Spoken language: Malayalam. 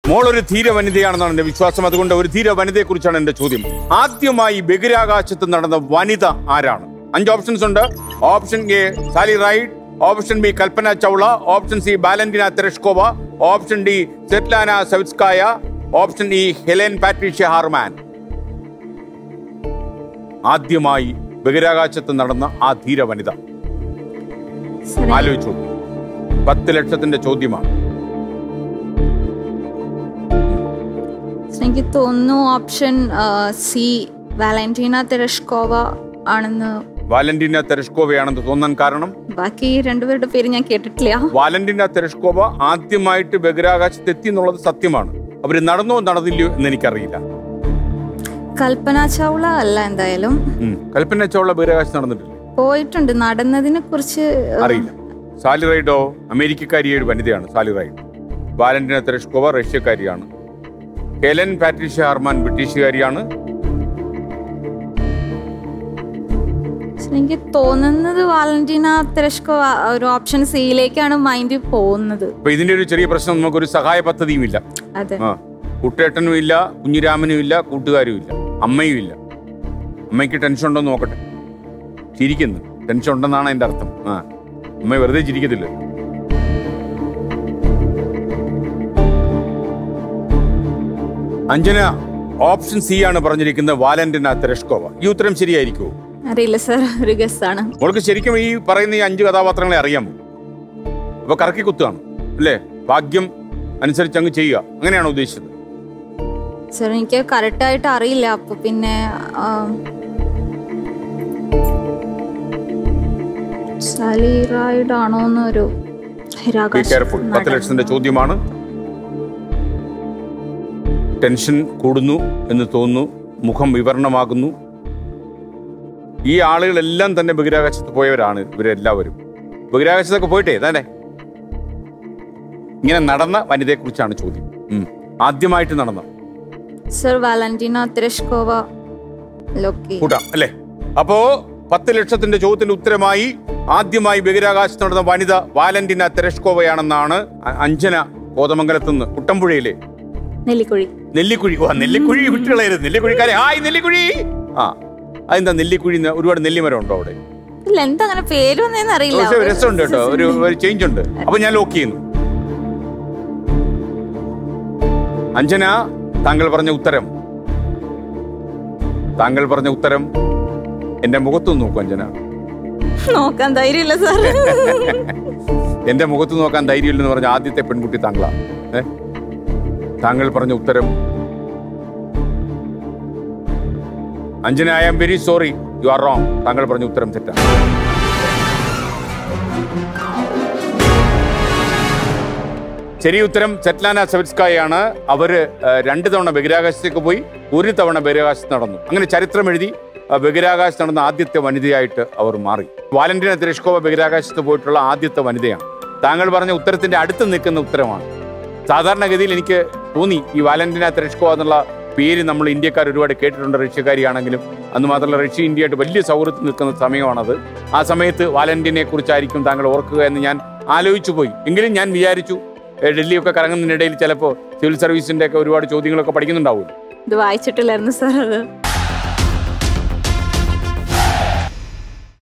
മോൾ ഒരു ധീര വനിതയാണെന്നാണ് എന്റെ വിശ്വാസം. അതുകൊണ്ട് ഒരു ധീര വനിതയെക്കുറിച്ചാണ് എന്റെ ചോദ്യം. ആദ്യമായി ബഹിരാകാശത്ത് നടന്ന വനിത ആരാണ്? 5 ഓപ്ഷൻസ് ഉണ്ട്. Option A Sally Ride, option B Kalpana Chawla, option C Valentina Tereshkova, option D Svetlana Savitskaya, option E Helen Patricia Harman. ആദ്യമായി ബഹിരാകാശത്ത് നടന്ന ആ ധീര വനിത ആലോചിച്ചു. 10 ലക്ഷത്തിന്റെ ചോദ്യമാണ്. എനിക്ക് തോന്നുന്നു ഓപ്ഷൻ സി വാലന്റീന തെരഷ്കോവ ആണെന്ന്. വാലന്റീന തെരഷ്കോവയാണെന്ന് തോന്നാൻ കാരണം? ബാക്കി രണ്ടുപേരുടെ പേര് ഞാൻ കേട്ടിട്ടില്ല. വാലന്റീന തെരഷ്കോവ ആദ്യമായിട്ട് ബഹിരാകാശത്ത് എത്തി എന്നുള്ളത് സത്യമാണ്. അവര് നടന്നോ നടന്നില്ലയോ എന്ന് എനിക്കറിയില്ല. കൽപ്പന ചൗള അല്ല എന്തായാലും. കൽപ്പന ചൗള ബഹിരാകാശത്ത് നടന്നിട്ടില്ല. പോയിട്ടുണ്ട്, നടന്നതിനെ കുറിച്ച് അറിയില്ല. സാലി റൈഡോ അമേരിക്കക്കാരിയായ ഒരു വനിതയാണ് സാലി റൈഡ്. വാലന്റീന തെരഷ്കോവ റഷ്യക്കാരിയാണ്. ഹെലൻ പാട്രീഷ്യ ഹാർമാൻ ബ്രിട്ടീഷുകാരിയാണ്. എനിക്ക് തോന്നുന്നത് വാലന്റീന തെരഷ്കോവ ഒരു ഓപ്ഷൻ സിയിലേക്കാണ് മൈൻഡ് പോകുന്നത്. അപ്പൊ ഇതിന്റെ ഒരു ചെറിയ പ്രശ്നം, നമുക്കൊരു സഹായ പദ്ധതിയും ഇല്ല. കുട്ടേട്ടനും ഇല്ല, കുഞ്ഞിരാമനും ഇല്ല, കൂട്ടുകാരും ഇല്ല, അമ്മയും ഇല്ല. അമ്മയ്ക്ക് ടെൻഷൻ ഉണ്ടോ നോക്കട്ടെ. ചിരിക്കുന്നു, ടെൻഷൻ ഉണ്ടെന്നാണ് എന്റെ അർത്ഥം. അമ്മ വെറുതെ ചിരിക്കത്തില്ല. അഞ്ജന ഓപ്ഷൻ സി ആണ് പറഞ്ഞിരിക്കുന്നത്, വാലന്റീന തെരഷ്കോവ. ഈ ഉത്തരം ശരിയായിരിക്കുമോ? അറിയില്ല സർ, ഒരു ഗസ് ആണ്. മോൾക്ക് ശരിക്കും ഈ പറയുന്ന ഈ 5 കഥാപാത്രങ്ങളെ അറിയാമോ? അപ്പൊ കറക്കി കുത്തുകയാണ് അല്ലേ? ഭാഗ്യം അനുസരിച്ച് അങ്ങ് ചെയ്യുക, അങ്ങനെയാണോ ഉദ്ദേശിച്ചത്? സർ എനിക്ക് കറക്റ്റ് ആയിട്ട് അറിയില്ല. അപ്പൊ പിന്നെ സാലി റൈഡ് ആണോ എന്നൊരു 10 ലക്ഷത്തിന്റെ ചോദ്യമാണ്. ടെൻഷൻ കൂടുന്നു എന്ന് തോന്നുന്നു, മുഖം വിവരണമാകുന്നു. ഈ ആളുകളെല്ലാം തന്നെ ബഹിരാകാശത്ത് പോയവരാണ്. ഇവരെല്ലാവരും ബഹിരാകാശത്തൊക്കെ പോയിട്ടേ തന്നെ ഇങ്ങനെ നടന്ന വനിതയെ കുറിച്ചാണ് ചോദ്യം. ആദ്യമായിട്ട് നടന്ന സർ വാലന്റീന തെരഷ്കോവ കൂട്ടാം അല്ലേ? അപ്പോ 10 ലക്ഷത്തിന്റെ ചോദ്യത്തിന്റെ ഉത്തരമായി ആദ്യമായി ബഹിരാകാശത്ത് നടന്ന വനിത വാലന്റീന തെരഷ്കോവയാണെന്നാണ് അഞ്ജന കോതമംഗലത്ത് നിന്ന്, കുട്ടമ്പുഴയിലെ നെല്ലിക്കുഴി. നെല്ലിക്കുഴി വിട്ടുകളായിരുന്നു. നെല്ലിക്കുഴിക്കാരെ ഹായ് നെല്ലിക്കുഴി. അതെന്താ നെല്ലിക്കുഴി? ഒരുപാട് നെല്ലിമരം ഉണ്ടോ അവിടെ? രസമുണ്ട് കേട്ടോ, ഒരു ചേഞ്ച് ഉണ്ട്. അപ്പൊ ഞാൻ ലോക്ക് ചെയ്യുന്നു. അഞ്ജന, താങ്കൾ പറഞ്ഞ ഉത്തരം എന്റെ മുഖത്ത് നോക്കൂ. അഞ്ജന, നോക്കാൻ ധൈര്യമില്ല സാർ. എന്റെ മുഖത്ത് നോക്കാൻ ധൈര്യമില്ലെന്ന് പറഞ്ഞ ആദ്യത്തെ പെൺകുട്ടി താങ്കളാ. താങ്കൾ പറഞ്ഞ ഉത്തരം Anjana, I am very sorry, you are wrong. താങ്കൾ പറഞ്ഞ ഉത്തരം തെറ്റാണ്. ശരി ഉത്തരം സെറ്റ്ലാന സവിറ്റ്സ്കായാണ്. അവര് 2 തവണ ബഹിരാകാശത്തേക്ക് പോയി, 1 തവണ ബഹിരാകാശത്ത് നടന്നു. അങ്ങനെ ചരിത്രം എഴുതി ബഹിരാകാശത്ത് നടന്ന ആദ്യത്തെ വനിതയായിട്ട് അവർ മാറി. വാലന്റീന തെരഷ്കോവ ബഹിരാകാശത്ത് പോയിട്ടുള്ള ആദ്യത്തെ വനിതയാണ്. താങ്കൾ പറഞ്ഞ ഉത്തരത്തിന്റെ അടുത്ത് നിൽക്കുന്ന ഉത്തരമാണ്. സാധാരണഗതിയിൽ എനിക്ക് തോന്നി ഈ വാലന്റീന തെരഷ്കോവ എന്നുള്ള പേര് നമ്മൾ ഇന്ത്യക്കാർ ഒരുപാട് കേട്ടിട്ടുണ്ട്, റഷ്യക്കാരിയാണെങ്കിലും. അന്ന് മാത്രമല്ല, റഷ്യ ഇന്ത്യയായിട്ട് വലിയ സൗഹൃദത്തിൽ നിൽക്കുന്ന സമയമാണത്. ആ സമയത്ത് വാലന്റീനെ കുറിച്ചായിരിക്കും താങ്കൾ ഓർക്കുക എന്ന് ഞാൻ ആലോചിച്ചു പോയി. എങ്കിലും ഞാൻ വിചാരിച്ചു ഡൽഹിയൊക്കെ കറങ്ങുന്നതിനിടയിൽ ചിലപ്പോൾ സിവിൽ സർവീസിന്റെ ഒക്കെ ഒരുപാട് ചോദ്യങ്ങളൊക്കെ പഠിക്കുന്നുണ്ടാവുമല്ലോ. ഇത് വായിച്ചിട്ടില്ലായിരുന്നു സാർ അത്.